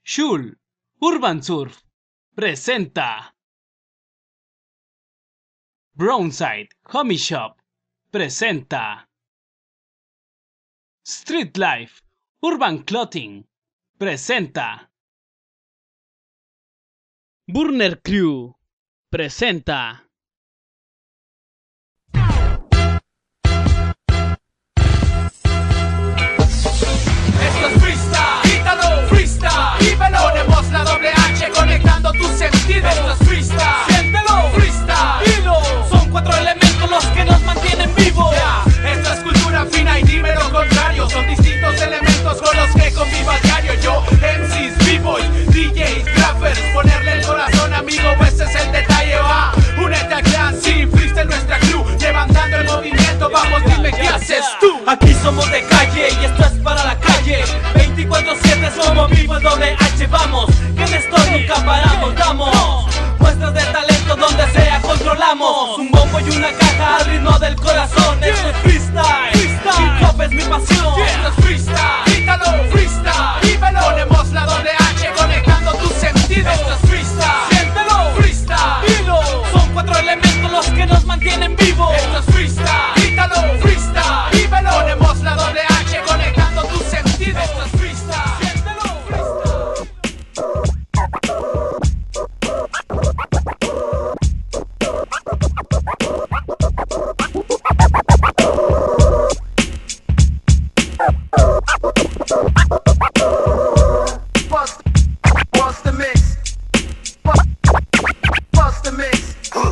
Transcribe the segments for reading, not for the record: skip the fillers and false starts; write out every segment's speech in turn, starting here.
Shul Urban Surf presenta Brownside Homie Shop presenta Street Life Urban Clothing presenta Burner Crew presenta Esto es freestyle, quítalo, freestyle, vívelo. Ponemos la doble H conectando tus sentidos. Esto es freestyle, siéntelo, freestyle, dilo. Son cuatro elementos los que nos mantienen vivos. Esto es cultura fina y dime lo contrario. Son distintos elementos con los que convivo a diario. Yo, MCs, B-boys, DJs, graffers, ponerle el corazón, amigo, ese es el detalle. Va, únete al clan, sí, freestyle nuestra crew, levantando el movimiento. Vamos, dime qué haces tú. Aquí somos de calle y esto es para la calle. 24/7 somos vivos doble H, vamos, que en esto nunca paramos, damos muestras de talento donde sea controlamos. Un bombo y una caja al ritmo del corazón. Esto es freestyle, hip hop es mi pasión. Esto es freestyle, quítalo, freestyle, vívelo. Ponemos la doble H conectando tus sentidos. Esto es freestyle, siéntelo, freestyle, dilo. Son cuatro elementos los que nos mantienen vivos. Esto es freestyle, quítalo, freestyle, vívelo. Ponemos la doble H conectando tus sentidos. Esto es freestyle, siéntelo, freestyle. Bust the mix. Bust the mix.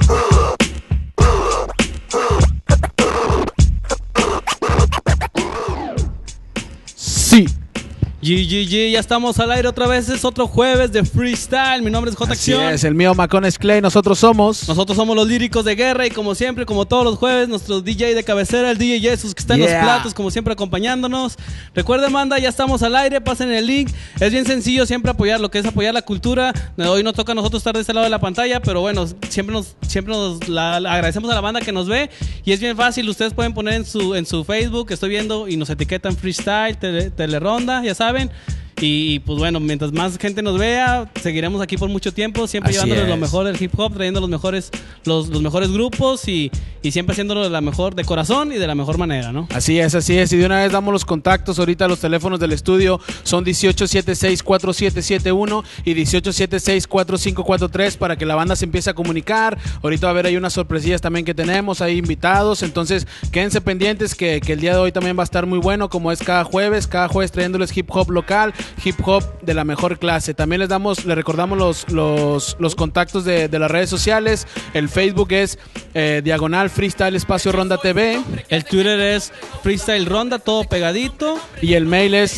Sí. GGG, ya estamos al aire otra vez, es otro jueves de freestyle. Mi nombre es J Así Acción. es, el mío Macones Clay, nosotros somos Los líricos de guerra y como siempre, como todos los jueves, nuestro DJ de cabecera, el DJ Jesus, que está en los platos, como siempre acompañándonos. Recuerden, manda, ya estamos al aire, pasen el link. Es bien sencillo siempre apoyar lo que es apoyar la cultura. Hoy nos toca a nosotros estar de este lado de la pantalla, pero bueno, siempre nos agradecemos a la banda que nos ve. Y es bien fácil, ustedes pueden poner en su Facebook, estoy viendo, y nos etiquetan freestyle, teleronda, ya saben. Y pues bueno, mientras más gente nos vea, seguiremos aquí por mucho tiempo, siempre llevándoles lo mejor del hip hop, trayendo los mejores grupos y siempre haciéndolo de la mejor, de corazón y de la mejor manera, ¿no? Así es, y de una vez damos los contactos. Ahorita los teléfonos del estudio son 1876-4771 y 1876-4543 para que la banda se empiece a comunicar. Ahorita va a haber ahí unas sorpresillas también que tenemos, hay invitados, entonces quédense pendientes que el día de hoy también va a estar muy bueno, como es cada jueves trayéndoles hip hop local, hip hop de la mejor clase. También les recordamos los contactos de las redes sociales. El Facebook es diagonal freestyle espacio ronda TV. El Twitter es freestyle ronda, todo pegadito. Y el mail es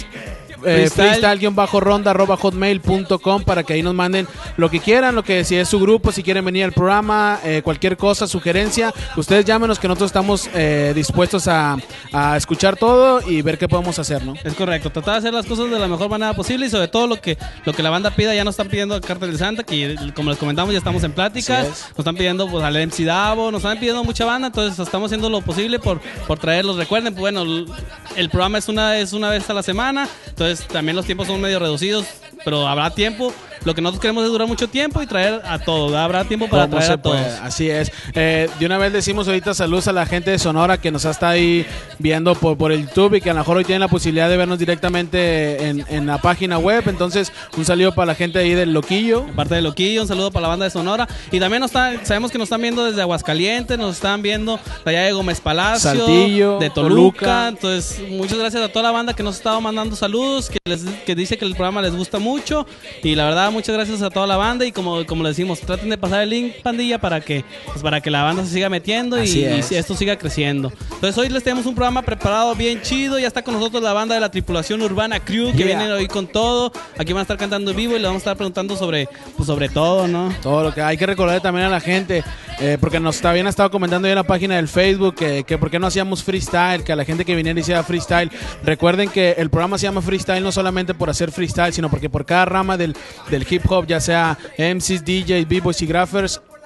freestyle-ronda@hotmail.com para que ahí nos manden lo que quieran, si es su grupo, si quieren venir al programa, cualquier cosa, sugerencia, ustedes llámenos que nosotros estamos dispuestos a escuchar todo y ver qué podemos hacer, ¿no? Es correcto, tratar de hacer las cosas de la mejor manera posible y sobre todo lo que la banda pida. Ya nos están pidiendo el Cártel de Santa, que como les comentamos ya estamos en pláticas, nos están pidiendo pues al MC Davo, nos están pidiendo mucha banda, entonces estamos haciendo lo posible por traerlos. Recuerden, pues bueno, el programa es una vez a la semana, entonces también los tiempos son medio reducidos, pero habrá tiempo. Lo que nosotros queremos es durar mucho tiempo y traer a todos. Habrá tiempo para traer a todos. Así es. De una vez decimos ahorita saludos a la gente de Sonora que nos está ahí viendo por el YouTube y que a lo mejor hoy tienen la posibilidad de vernos directamente en la página web. Entonces, un saludo para la gente ahí del Loquillo. Aparte del Loquillo, un saludo para la banda de Sonora. Y también sabemos que nos están viendo desde Aguascalientes, nos están viendo de allá de Gómez Palacio, Saltillo, de Toluca. Entonces, muchas gracias a toda la banda que nos ha estado mandando saludos, que dice que el programa les gusta mucho. Y la verdad, muchas gracias a toda la banda y como le decimos, traten de pasar el link, pandilla, para que la banda se siga metiendo y esto siga creciendo. Entonces hoy les tenemos un programa preparado bien chido. Ya está con nosotros la banda de la tripulación Urbana Crew, que vienen hoy con todo. Aquí van a estar cantando en vivo y le vamos a estar preguntando sobre todo, ¿no? Todo lo que hay que recordar también a la gente, porque nos también ha estado comentando ya en la página del Facebook que por qué no hacíamos freestyle, que a la gente que viniera hiciera freestyle. Recuerden que el programa se llama freestyle no solamente por hacer freestyle, sino porque por cada rama del hip hop, ya sea MCs, DJs, B-boys y graffers,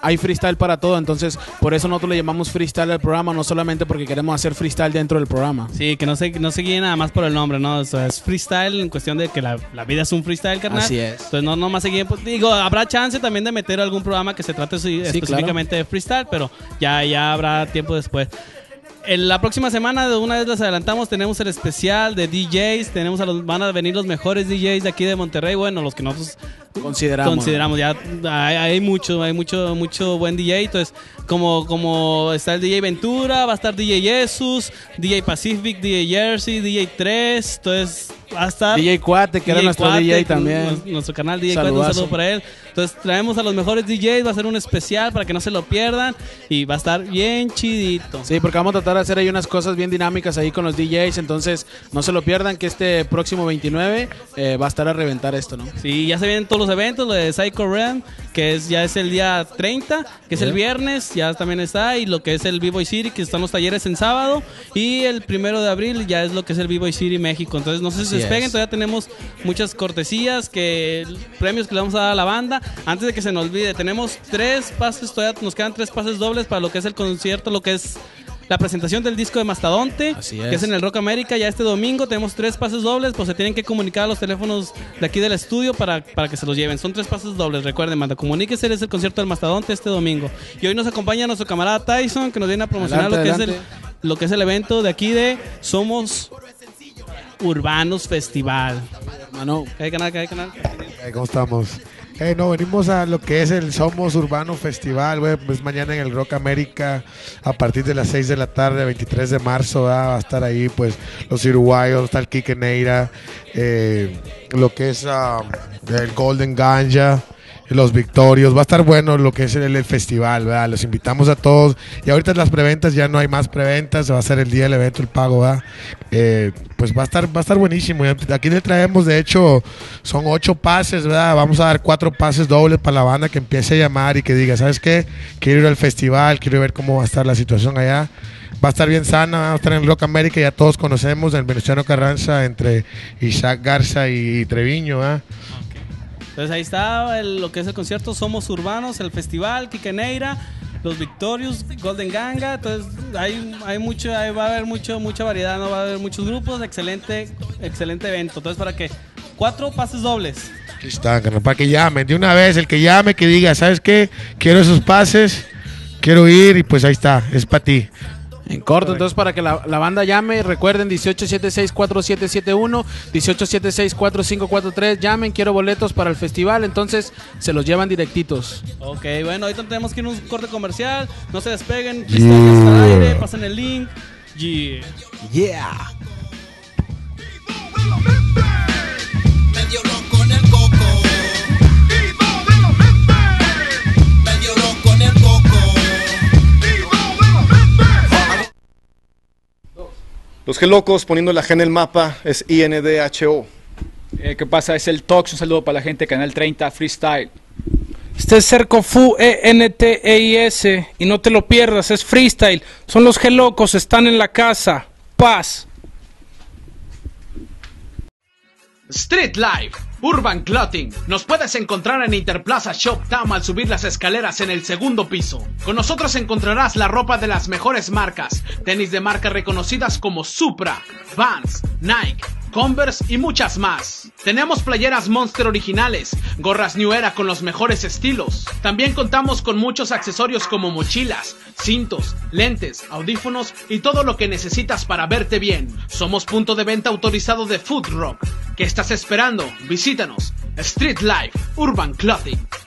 hay freestyle para todo, entonces por eso nosotros le llamamos freestyle al programa, no solamente porque queremos hacer freestyle dentro del programa. Sí, que no se guíe nada más por el nombre, ¿no? O sea, es freestyle en cuestión de que la vida es un freestyle, carnal. Así es. Entonces no más se guíen, pues, digo, habrá chance también de meter algún programa que se trate específicamente de freestyle, pero ya habrá tiempo después. En la próxima semana, de una vez les adelantamos, tenemos el especial de DJs, van a venir los mejores DJs de aquí de Monterrey, bueno, los que nosotros consideramos. Ya hay mucho buen DJ, entonces como está el DJ Ventura, va a estar DJ Jesus, DJ Pacific, DJ Jersey, DJ 3, entonces va a estar DJ Cuate, que era nuestro Cuate, DJ también. Nuestro canal DJ Cuate, un saludo para él. Entonces traemos a los mejores DJs, va a ser un especial para que no se lo pierdan y va a estar bien chidito. Sí, porque vamos a tratar de hacer ahí unas cosas bien dinámicas ahí con los DJs, entonces no se lo pierdan, que este próximo 29 va a estar a reventar esto, ¿no? Sí, ya se vienen todos los eventos, lo de Psycho Realm, que ya es el día 30, que es el viernes, ya también está, y lo que es el B-Boy City, que están los talleres en sábado, y el 1 de abril ya es lo que es el B-Boy City México. Entonces no se despeguen, todavía tenemos muchas cortesías, premios que le vamos a dar a la banda. Antes de que se nos olvide, tenemos 3 pases, todavía nos quedan 3 pases dobles para lo que es el concierto, lo que es la presentación del disco de Mastodonte, que es en el Rock América. Ya este domingo tenemos 3 pases dobles, pues se tienen que comunicar a los teléfonos de aquí del estudio para que se los lleven. Son 3 pases dobles, recuerden, manda, comuníquese, es el concierto del Mastodonte este domingo. Y hoy nos acompaña nuestro camarada Tyson, que nos viene a promocionar lo que es el evento de aquí de Somos Urbanos Festival. Mano, ¿Qué hay canal? ¿Cómo estamos? Venimos a lo que es el Somos Urbano Festival, güey, pues mañana en el Rock América a partir de las 6 de la tarde, 23 de marzo, va a estar ahí pues los uruguayos, está el Kike Neira, lo que es el Golden Ganja, los Victorios, va a estar bueno lo que es el festival, ¿verdad? Los invitamos a todos, y ahorita las preventas ya no hay más preventas, va a ser el día del evento, el pago, ¿verdad? Pues va a estar buenísimo. Aquí le traemos, de hecho, son 8 pases, ¿verdad? Vamos a dar 4 pases dobles para la banda que empiece a llamar y que diga, ¿sabes qué? Quiero ir al festival, quiero ver cómo va a estar la situación allá. Va a estar bien sana, va a estar en el Rock América, ya todos conocemos, en Venustiano Carranza, entre Isaac Garza y Treviño, ¿verdad? Entonces ahí está lo que es el concierto Somos Urbanos, el festival, Kike Neira, los Victorious, Golden Ganga. Entonces va a haber mucha variedad, no va a haber muchos grupos, excelente evento. Entonces para que 4 pases dobles. Aquí está, para que llamen de una vez, el que llame, que diga, ¿sabes qué? Quiero esos pases, quiero ir, y pues ahí está, es para ti. En corto, entonces para que la banda llame, recuerden 1876-4771, 1876-4543, llamen, quiero boletos para el festival, entonces se los llevan directitos. Ok, bueno, ahorita tenemos que ir a un corte comercial, no se despeguen, freestyle hasta el aire, pasen el link. Yeah. Medio loco en el coco. Medio loco en el coco. Los Gelocos, poniendo la G en el mapa, es INDHO. ¿Qué pasa? Es el Tox, un saludo para la gente de Canal 30 Freestyle. Este es Cercofu ENTEIS y no te lo pierdas, es freestyle. Son los Gelocos, están en la casa. Paz. Street Life, Urban Clothing. Nos puedes encontrar en Interplaza Shoptown al subir las escaleras en el 2º piso. Con nosotros encontrarás la ropa de las mejores marcas, tenis de marcas reconocidas como Supra, Vans, Nike, Converse y muchas más. Tenemos playeras Monster originales, gorras New Era con los mejores estilos. También contamos con muchos accesorios como mochilas, cintos, lentes, audífonos y todo lo que necesitas para verte bien. Somos punto de venta autorizado de Food Rock. ¿Qué estás esperando? Visítanos. Street Life, Urban Clothing.